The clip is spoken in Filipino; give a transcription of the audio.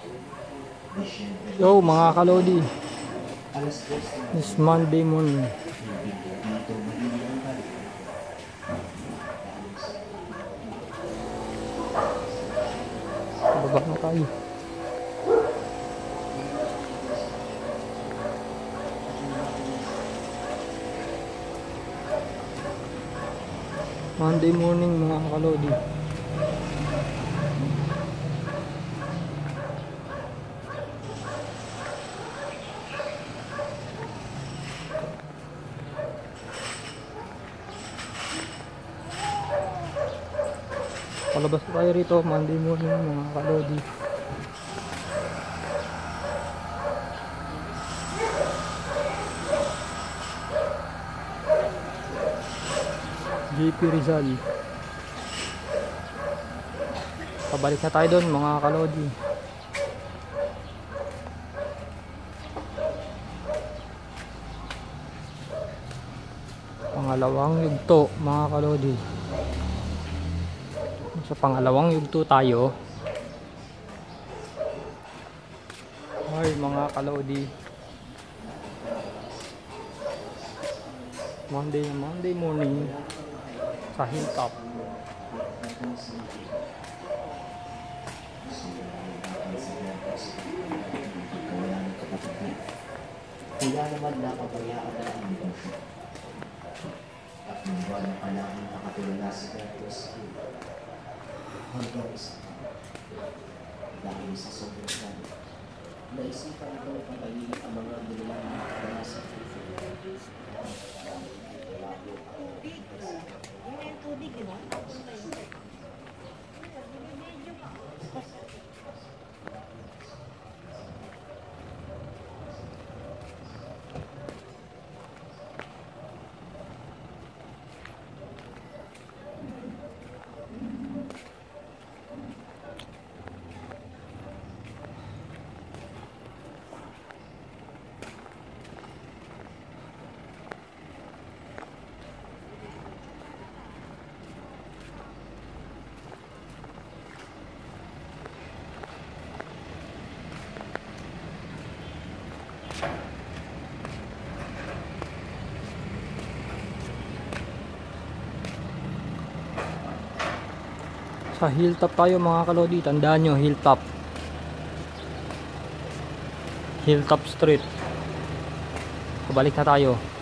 Yo mga kalodi, it's Monday morning. Baba na tayo. Monday morning mga kalodi. Palabas tayo rito Monday morning mga kalodi. JP Rizal. Pabalik na tayo doon mga kalodi. Pangalawang yugto mga kalodi. Sa pangalawang yugto tayo. Ay mga kalodi, Monday morning sa hilltop. Kaya naman napabayaan na ang negosyo. At buwan na pala ang nakatulala si Bertos hanggang isa. Dahil sa sobrang dami, naisipan ito patayin ang mga nilalang nakatulala sa Sa hilltop tayo mga kalodi. Tandaan nyo, hilltop street. Pabalik na tayo.